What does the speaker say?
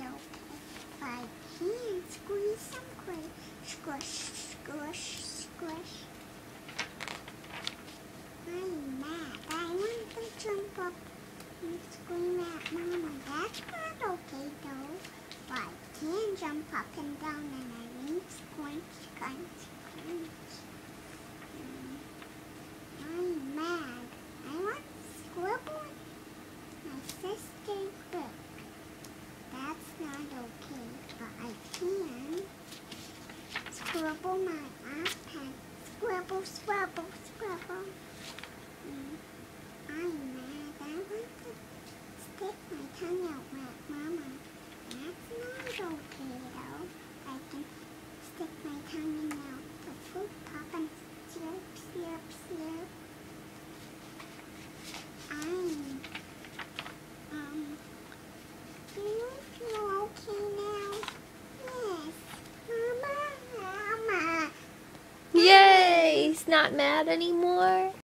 okay. But I can squeeze some clay. Squish, squish, squish. I'm mad. I want to jump up and scream at Mama. That's not okay though. But I can jump up and down and I need squinch, crunch, crunch. I'm mad. I want to scribble my sister quick. That's not okay, but I can scribble my iPad. Scribble, scribble, scribble. I'm mad. I want to stick my tongue out at Mama. That's not okay though. I can stick my tongue in now. The fruit pop and syrup, syrup, syrup. Do you feel okay now? Yes. Mama, Mama. Yay! He's not mad anymore.